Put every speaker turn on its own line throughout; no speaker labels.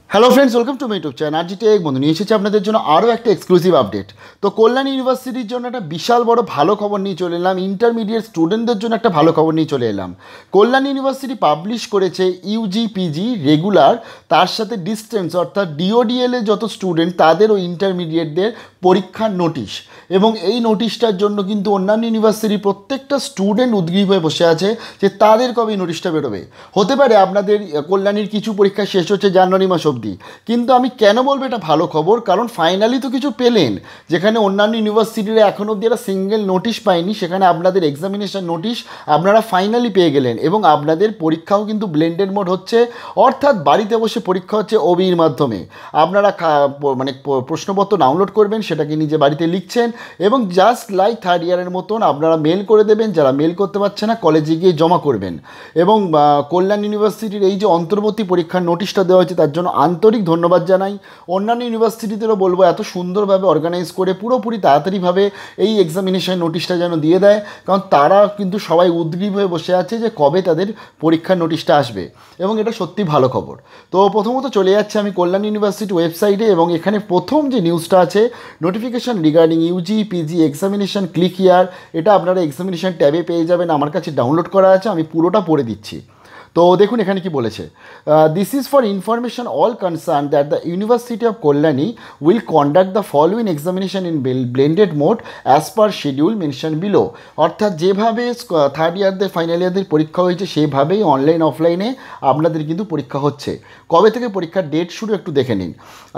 Hello friends, welcome to my YouTube channel RG tech. বন্ধু নিয়ে এসেছি আপনাদের জন্য আরও একটা এক্সক্লুসিভ আপডেট। তো কল্যাণী ইউনিভার্সিটির জন্য একটা বিশাল বড় ভালো খবর নিয়ে চলে এলাম। ইন্টারমিডিয়েট স্টুডেন্টদের জন্য একটা ভালো খবর নিয়ে চলে এলাম। কল্যাণী ইউনিভার্সিটি পাবলিশ করেছে ইউজি পিজি রেগুলার, তার সাথে ডিস্টেন্স অর্থাৎ ডিওডিএল এ যত স্টুডেন্ট তাদের ও ইন্টারমিডিয়েটদের পরীক্ষার নোটিশ। এবং এই নোটিশটার জন্য কিন্তু অন্যান্য ইউনিভার্সিটির প্রত্যেকটা স্টুডেন্ট উদ্গ্রীব হয়ে বসে আছে যে তাদের কবে এই নোটিশটা বেরোবে। হতে পারে আপনাদের কল্যাণীর কিছু পরীক্ষা শেষ হচ্ছে জানুয়ারি মাস অবধি, কিন্তু আমি কেন বলবো এটা ভালো খবর, কারণ ফাইনালি তো কিছু পেলেন। যেখানে অন্যান্য ইউনিভার্সিটিরা এখন অবধি একটা সিঙ্গেল নোটিশ পায়নি, সেখানে আপনাদের এক্সামিনেশন নোটিশ আপনারা ফাইনালি পেয়ে গেলেন। এবং আপনাদের পরীক্ষাও কিন্তু ব্লেন্ডেড মোড হচ্ছে, অর্থাৎ বাড়িতে বসে পরীক্ষা হচ্ছে ওবির মাধ্যমে। আপনারা মানে প্রশ্নপত্র ডাউনলোড করবেন, সেটাকে নিজে বাড়িতে লিখছেন এবং জাস্ট লাইক থার্ড ইয়ারের মতন আপনারা মেল করে দেবেন। যারা মেল করতে পারছে না কলেজে গিয়ে জমা করবেন। এবং কল্যাণ ইউনিভার্সিটির এই যে অন্তর্বর্তী পরীক্ষার নোটিশটা দেওয়া হয়েছে তার জন্য আন্তরিক ধন্যবাদ জানাই। অন্যান্য ইউনিভার্সিটিদেরও বলবো এত সুন্দরভাবে অর্গানাইজ করে পুরোপুরি তাড়াতাড়িভাবে এই এক্সামিনেশন নোটিশটা যেন দিয়ে দেয়, কারণ তারা কিন্তু সবাই উদ্গ্রীব হয়ে বসে আছে যে কবে তাদের পরীক্ষার নোটিশটা আসবে। এবং এটা সত্যি ভালো খবর। তো প্রথমত চলে যাচ্ছে আমি কল্যাণ ইউনিভার্সিটি ওয়েবসাইটে, এবং এখানে প্রথম যে নিউজটা আছে notification regarding UG PG examination click here, এটা আপনারা এক্সামিনেশন ট্যাবে পেয়ে যাবেন। আমার কাছে ডাউনলোড করা আছে, আমি পুরোটা পড়ে দিচ্ছি। তো দেখুন এখানে কি বলেছে, this is for information all concern that the university of Kalyani will conduct the following examination in blended mode as per schedule mention below. অর্থাৎ যেভাবে থার্ড ইয়ারদের ফাইনাল ইয়ারদের পরীক্ষা হয়েছে সেভাবেই অনলাইন অফলাইনে আপনাদের কিন্তু পরীক্ষা হচ্ছে। কবে থেকে পরীক্ষার ডেট শুরু একটু দেখে নিন।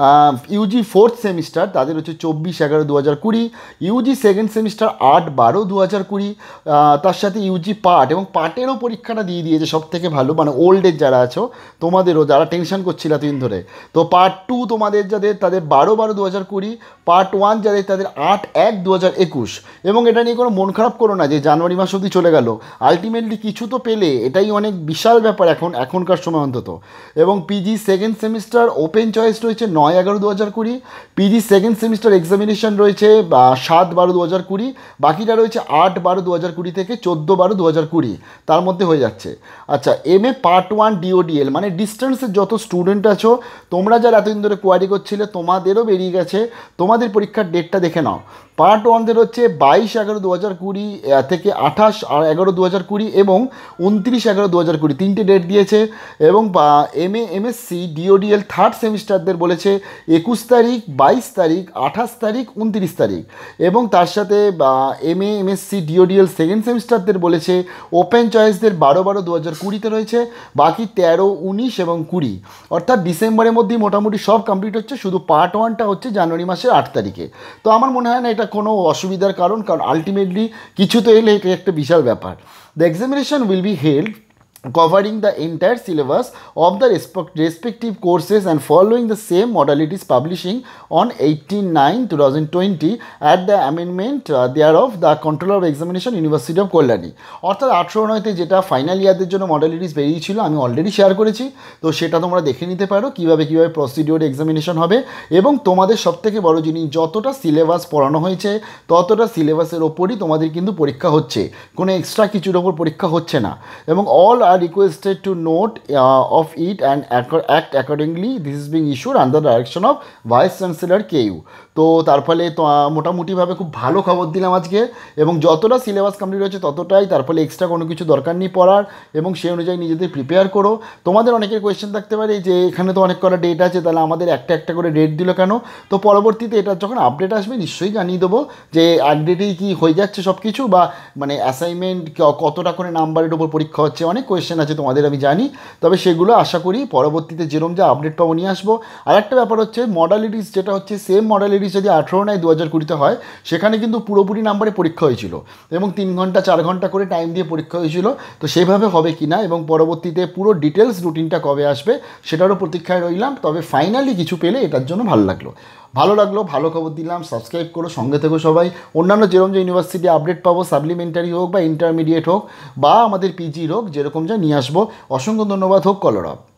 ইউজি ফোর্থ সেমিস্টার তাদের হচ্ছে 24/11/2020, ইউজি সেকেন্ড সেমিস্টার 8/12/2020, তার সাথে ইউজি পার্ট এবং পার্টেরও পরীক্ষাটা দিয়ে দিয়েছে সব থেকে ভালো, মানে ওল্ডের যারা আছো তোমাদেরও, যারা টেনশন করছিল এতদিন ধরে। তো পার্ট 2 তোমাদের যাদের তাদের 12/12/2020, পার্ট 1 যাদের তাদের 8/1/2021। এবং এটা নিয়ে কোনো মন খারাপ করো না যে জানুয়ারি মাস অবধি চলে গেল, আলটিমেটলি কিছু তো পেলে, এটাই অনেক বিশাল ব্যাপার এখনকার সময় অন্তত। এবং PG second semester open choice রয়েছে 9/11/2020, পিজি সেকেন্ড সেমিস্টার এক্সামিনেশন রয়েছে 7/12/2020, বাকিটা রয়েছে 8/12/2020 থেকে 14/12/2020, তার মধ্যে হয়ে যাচ্ছে। আচ্ছা, এম এ পার্ট 1 ডিওডিএল মানে ডিস্টেন্সের যত স্টুডেন্ট আছো, তোমরা যারা এতদিন ধরে কোয়ারি করছিলে তোমাদেরও বেরিয়ে গেছে, তোমাদের পরীক্ষার ডেটটা দেখে নাও। পার্ট 1দের হচ্ছে 22/11/2020 থেকে 28/11/2020 এবং 29/11/2020, তিনটে ডেট দিয়েছে। এবং এমএসসি ডিওডিএল থার্ড সেমিস্টারদের বলেছে 21 তারিখ, 22 তারিখ, 28 তারিখ, 29 তারিখ। এবং তার সাথে এমএসসি ডিওডিএল সেকেন্ড সেমিস্টারদের বলেছে ওপেন চয়েসদের 12/12/2020 রয়েছে, বাকি 13, 19 এবং 20, অর্থাৎ ডিসেম্বরের মধ্যেই মোটামুটি সব কমপ্লিট হচ্ছে। শুধু পার্ট 1টা হচ্ছে জানুয়ারি মাসের 8 তারিখে। তো আমার মনে হয় না এটা কোনো অসুবিধার কারণ আলটিমেটলি কিছু তো এলে এটা একটা বিশাল ব্যাপার। The examination will be held covering the entire syllabus of the respective courses and following the same modalities publishing on 18/9/2020 at the amendment thereof the Controller of Examination University of Kalyani। অর্থাৎ 18/9-তে যেটা final ইয়ারদের জন্য modalities বেরিয়েছিল আমি already share করেছি, তো সেটা তোমরা দেখে নিতে পারো কীভাবে প্রসিডিওর এক্সামিনেশন হবে। এবং তোমাদের সবথেকে বড় জিনিস, যতটা সিলেবাস পড়ানো হয়েছে ততটা সিলেবাসের ওপরই তোমাদের কিন্তু পরীক্ষা হচ্ছে, কোনো এক্সট্রা কিছুর ওপর পরীক্ষা হচ্ছে না। এবং all are requested to note of it and act accordingly. This is being issued under the direction of Vice Chancellor KU। তো তার ফলে মোটামুটিভাবে খুব ভালো খবর দিলাম আজকে। এবং যতটা সিলেবাস কমপ্লিট হয়েছে ততটাই, তার ফলে এক্সট্রা কোনো কিছু দরকার নেই পড়ার, এবং সেই অনুযায়ী নিজেদের প্রিপেয়ার করো। তোমাদের অনেকের কোয়েশ্চেন থাকতে পারে যে এখানে তো অনেক কটা ডেট আছে, তাহলে আমাদের একটা একটা করে ডেট দিল কেন? তো পরবর্তীতে এটার যখন আপডেট আসবে নিশ্চয়ই জানিয়ে দেবো যে এক ডেটেই কি হয়ে যাচ্ছে সব কিছু, বা মানে অ্যাসাইনমেন্ট কতটা করে নাম্বারের ওপর পরীক্ষা হচ্ছে, অনেক কোয়েশ্চেন আছে তোমাদের আমি জানি। তবে সেগুলো আশা করি পরবর্তীতে যেরকম যা আপডেট পাবো নিয়ে আসবো। আর একটা ব্যাপার হচ্ছে মডালিটিস, যেটা হচ্ছে সেম মডালিটিস যদি 18/9/2020 হয়, সেখানে কিন্তু পুরোপুরি নাম্বারে পরীক্ষা হয়েছিল এবং 3 ঘন্টা 4 ঘন্টা করে টাইম দিয়ে পরীক্ষা হয়েছিল। তো সেভাবে হবে কি না এবং পরবর্তীতে পুরো ডিটেলস রুটিনটা কবে আসবে সেটারও প্রতীক্ষায় রইলাম। তবে ফাইনালি কিছু পেলে এটার জন্য ভালো লাগলো, ভালো খবর দিলাম। সাবস্ক্রাইব করো, সঙ্গে থেকো সবাই। অন্যান্য যেরকম যে ইউনিভার্সিটি আপডেট পাবো, সাপ্লিমেন্টারি হোক বা ইন্টারমিডিয়েট হোক বা আমাদের পিজির হোক, যেরকম যা নিয়ে আসবো। অসংখ্য ধন্যবাদ। হোক কলরব।